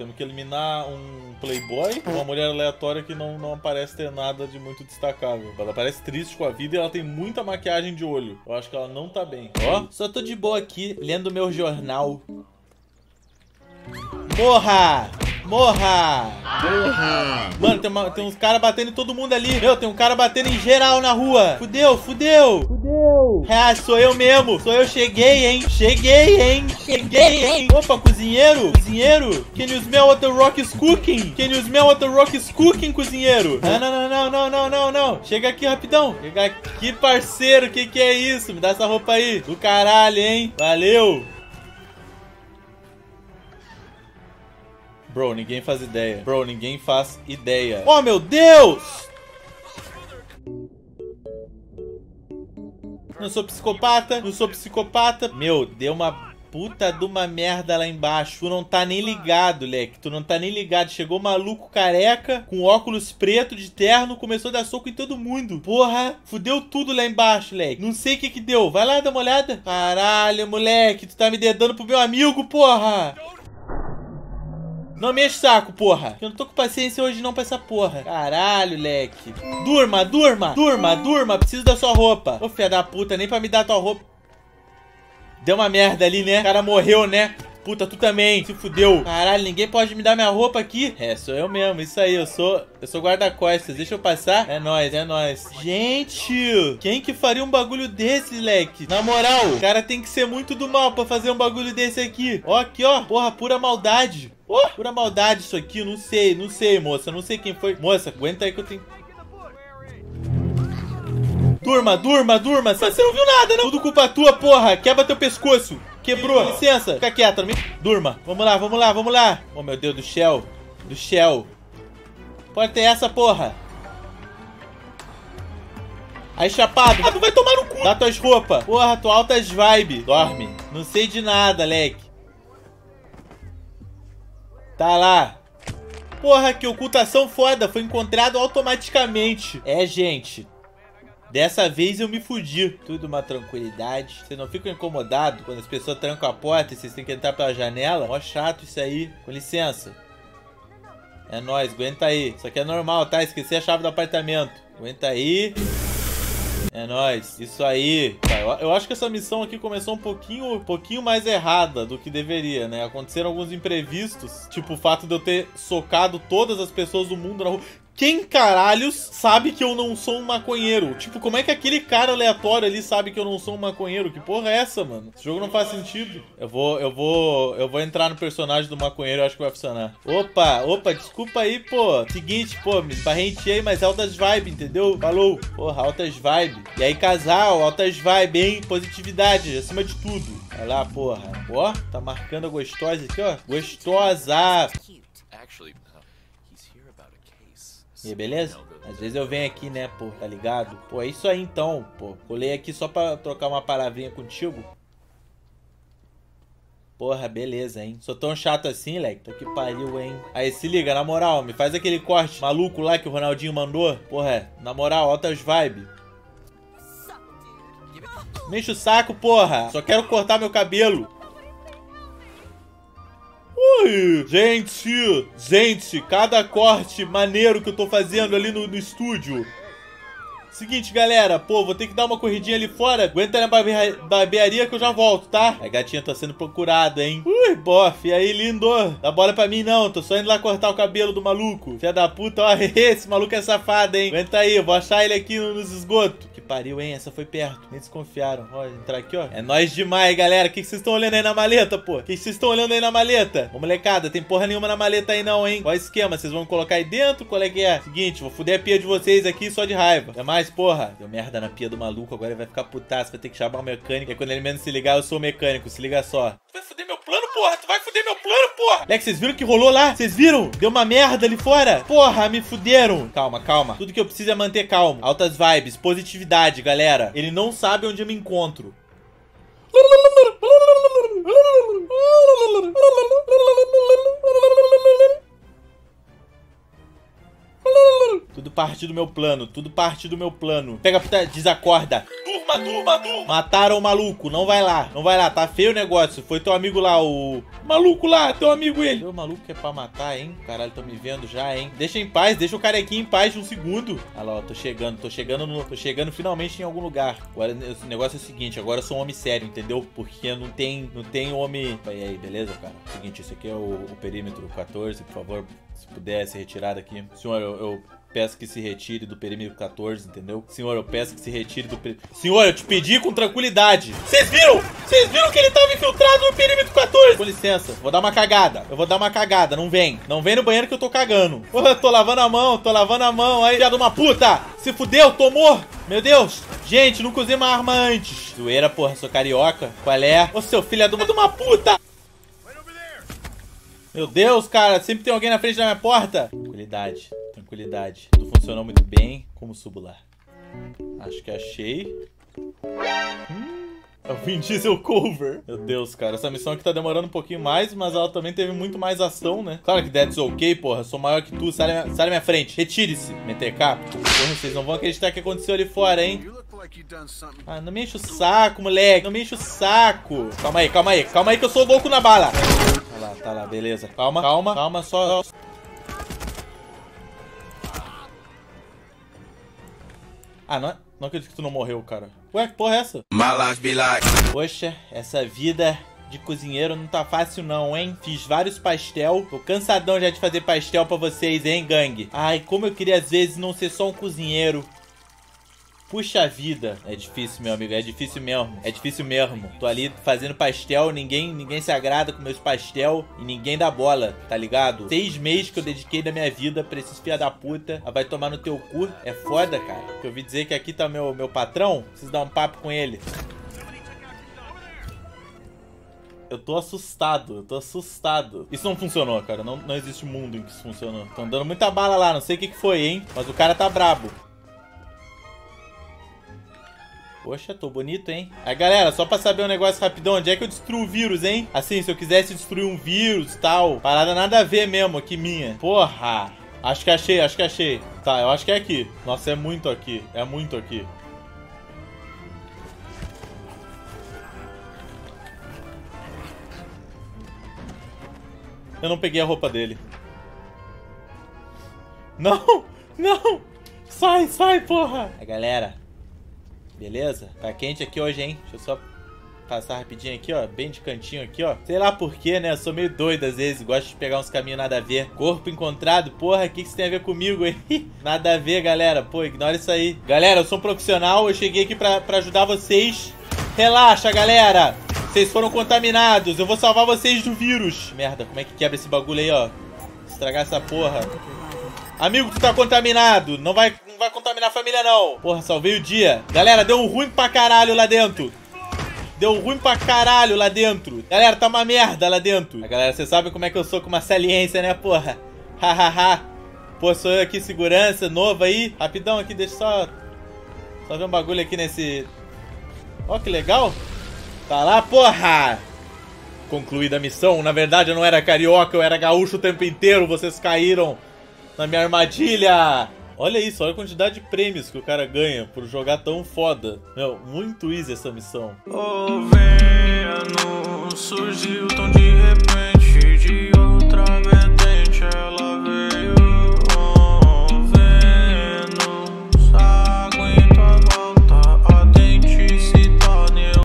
temos que eliminar um playboy, uma mulher aleatória que não parece ter nada de muito destacável. Ela parece triste com a vida e ela tem muita maquiagem de olho. Eu acho que ela não tá bem. Ó, só tô de boa aqui, lendo meu jornal. Morra! Morra! Morra! Mano, tem uns caras batendo em todo mundo ali. Meu, tem um cara batendo em geral na rua. Fudeu, fudeu! Fudeu! Ah, sou eu mesmo. Sou eu, cheguei, hein? Cheguei, hein? Cheguei, hein? Opa, cozinheiro! Cozinheiro! Can you smell what the rock is cooking? Can you smell what the rock is cooking, cozinheiro? Não. Chega aqui rapidão. Chega aqui, parceiro. Que é isso? Me dá essa roupa aí. Do caralho, hein? Valeu! Bro, ninguém faz ideia. Bro, ninguém faz ideia. Oh, meu Deus! Não sou psicopata, não sou psicopata. Meu, deu uma puta de uma merda lá embaixo. Tu não tá nem ligado, leque. Tu não tá nem ligado. Chegou maluco careca, com óculos preto de terno, começou a dar soco em todo mundo. Porra, fudeu tudo lá embaixo, leque. Não sei o que deu. Vai lá dar uma olhada. Caralho, moleque. Tu tá me dedando pro meu amigo, porra. Não me enche o saco, porra. Eu não tô com paciência hoje não pra essa porra. Caralho, leque. Durma. Preciso da sua roupa. Ô, filha da puta, nem pra me dar tua roupa. Deu uma merda ali, né? O cara morreu, né? Puta, tu também, se fudeu. Caralho, ninguém pode me dar minha roupa aqui. É, sou eu mesmo, isso aí, eu sou guarda-costas. Deixa eu passar. É nóis. Gente, quem que faria um bagulho desse, leque? Na moral, o cara tem que ser muito do mal pra fazer um bagulho desse aqui. Ó, aqui, ó. Porra, pura maldade. Oh, pura maldade isso aqui, não sei, moça. Não sei quem foi. Moça, aguenta aí que eu tenho... Durma. Você não viu nada, não? Tudo culpa tua, porra. Quebra teu pescoço. Quebrou. Licença. Fica quieta. Durma. Vamos lá. Oh, meu Deus, do Shell. Pode ter essa, porra. Aí, chapado. Ah, tu vai tomar no cu. Dá tuas roupas. Porra, tua altas vibe. Dorme. Não sei de nada, leque. Tá lá. Porra, que ocultação foda. Foi encontrado automaticamente. É, gente. Dessa vez eu me fudi. Tudo uma tranquilidade. Vocês não ficam incomodados quando as pessoas trancam a porta e vocês têm que entrar pela janela? Mó chato isso aí. Com licença. É nóis, aguenta aí. Isso aqui é normal, tá? Esqueci a chave do apartamento. Aguenta aí. É nóis, isso aí. Eu acho que essa missão aqui começou um pouquinho mais errada do que deveria, né? Aconteceram alguns imprevistos, tipo o fato de eu ter socado todas as pessoas do mundo na rua. Quem caralhos sabe que eu não sou um maconheiro? Tipo, como é que aquele cara aleatório ali sabe que eu não sou um maconheiro? Que porra é essa, mano? Esse jogo não faz sentido. Eu vou entrar no personagem do maconheiro, eu acho que vai funcionar. Opa, desculpa aí, pô. Seguinte, pô, me esbarrentei, mas altas vibes, entendeu? Falou. Porra, altas vibes. E aí, casal, altas vibes, hein? Positividade, acima de tudo. Olha lá, porra. Ó, tá marcando a gostosa aqui, ó. Gostosa. E aí, beleza? Às vezes eu venho aqui, né, pô, tá ligado? Pô, é isso aí então, pô. Colei aqui só pra trocar uma palavrinha contigo. Porra, beleza, hein? Sou tão chato assim, leque. Tô que pariu, hein? Aí, se liga, na moral, me faz aquele corte maluco lá que o Ronaldinho mandou. Porra, na moral, altas vibes. Me enche o saco, porra. Só quero cortar meu cabelo. Ui, gente, cada corte maneiro que eu tô fazendo ali no estúdio. Seguinte, galera, pô, vou ter que dar uma corridinha ali fora. Aguenta na barbearia que eu já volto, tá? A gatinha tá sendo procurada, hein? Ui, bofe, e aí, lindo? Dá bola pra mim não, tô só indo lá cortar o cabelo do maluco. Filha da puta, ó, esse maluco é safado, hein? Aguenta aí, eu vou achar ele aqui nos esgotos. Que pariu, hein? Essa foi perto, nem desconfiaram. Ó, entrar aqui, ó. É nóis demais, galera. O que vocês estão olhando aí na maleta, pô? O que vocês estão olhando aí na maleta? Ô, molecada, tem porra nenhuma na maleta aí não, hein? Qual é o esquema? Vocês vão colocar aí dentro? Qual é que é? Seguinte, vou fuder a pia de vocês aqui só de raiva. É mais, porra. Deu merda na pia do maluco, agora ele vai ficar putaço. Vai ter que chamar o mecânico. E quando ele menos se ligar, eu sou o mecânico. Se liga só. Tu vai fuder meu plano, porra? Tu vai fuder meu plano, porra? Leque, vocês viram o que rolou lá? Vocês viram? Deu uma merda ali fora. Porra, me fuderam. Calma. Tudo que eu preciso é manter calmo. Altas vibes, positividade, galera. Ele não sabe onde eu me encontro. Tudo parte do meu plano, Pega, puta, desacorda. matou. Mataram o maluco, não vai lá. Não vai lá, tá feio o negócio. Foi teu amigo lá, o maluco lá, teu amigo ele. O maluco que é pra matar, hein? Caralho, tô me vendo já, hein? Deixa em paz, deixa o carequinho em paz de um segundo. Olha lá, ó, tô chegando finalmente em algum lugar. Agora, o negócio é o seguinte, agora eu sou um homem sério, entendeu? Porque não tem homem... E aí, beleza, cara? Seguinte, esse aqui é o perímetro 14, por favor, se puder se retirar daqui. Senhor, eu peço que se retire do perímetro 14, entendeu? Senhor, eu peço que se retire do perímetro... Senhor, eu te pedi com tranquilidade. Vocês viram? Vocês viram que ele tava infiltrado no perímetro 14? Com licença, vou dar uma cagada. Eu vou dar uma cagada, não vem. Não vem no banheiro que eu tô cagando. Porra, tô lavando a mão. Aí, filha de uma puta. Se fudeu, tomou. Meu Deus. Gente, nunca usei uma arma antes. Zoeira, porra, sou carioca. Qual é? Ô, seu filho de uma puta. Meu Deus, cara, sempre tem alguém na frente da minha porta. Tranquilidade. Tudo funcionou muito bem. Como subo lá? Acho que achei. É o Vin Diesel cover. Meu Deus, cara, essa missão aqui tá demorando um pouquinho mais, mas ela também teve muito mais ação, né? Claro que that's ok, porra. Sou maior que tu, sai da minha frente. Retire-se, MTK. Porra, vocês não vão acreditar o que aconteceu ali fora, hein? Ah, não me enche o saco, moleque. Não me enche o saco. Calma aí que eu sou louco na bala. Tá lá, beleza. Calma, só... Ah, não acredito que tu não morreu, cara. Ué, que porra é essa? Poxa, essa vida de cozinheiro não tá fácil não, hein? Fiz vários pastel. Tô cansadão já de fazer pastel pra vocês, hein, gangue? Ai, como eu queria às vezes não ser só um cozinheiro. Puxa vida. É difícil, meu amigo. É difícil mesmo. Tô ali fazendo pastel. Ninguém se agrada com meus pastel. E ninguém dá bola, tá ligado? 6 meses que eu dediquei da minha vida pra esses filha da puta. Vai tomar no teu cu. É foda, cara. Eu ouvi dizer que aqui tá meu patrão. Preciso dar um papo com ele. Eu tô assustado. Isso não funcionou, cara. Não existe mundo em que isso funcionou. Tão dando muita bala lá. Não sei o que foi, hein? Mas o cara tá brabo. Poxa, tô bonito, hein? Aí, galera, só pra saber um negócio rapidão, onde é que eu destruo o vírus, hein? Assim, se eu quisesse destruir um vírus e tal, parada nada a ver mesmo, aqui minha. Porra! Acho que achei. Tá, eu acho que é aqui. Nossa, é muito aqui. Eu não peguei a roupa dele. Não! Sai, porra! Aí, galera... Beleza? Tá quente aqui hoje, hein? Deixa eu só passar rapidinho aqui, ó. Bem de cantinho aqui, ó. Sei lá porquê, né? Eu sou meio doido às vezes. Gosto de pegar uns caminhos nada a ver. Corpo encontrado. Porra, o que isso tem a ver comigo, hein? Nada a ver, galera. Pô, ignora isso aí. Galera, eu sou um profissional. Eu cheguei aqui pra ajudar vocês. Relaxa, galera. Vocês foram contaminados. Eu vou salvar vocês do vírus. Merda, como é que quebra esse bagulho aí, ó? Estragar essa porra. Amigo, tu tá contaminado. Não vai contaminar a família, não. Porra, salvei o dia. Galera, deu um ruim pra caralho lá dentro. Galera, tá uma merda lá dentro. Galera, vocês sabem como é que eu sou com uma saliência, né, porra? Hahaha. Pô, sou eu aqui, segurança, novo aí. Rapidão aqui, deixa só ver um bagulho aqui nesse... Ó, que legal. Tá lá, porra. Concluída a missão. Na verdade, eu não era carioca, eu era gaúcho o tempo inteiro. Vocês caíram na minha armadilha. Olha isso, olha a quantidade de prêmios que o cara ganha por jogar tão foda. Meu, muito easy essa missão. Oh,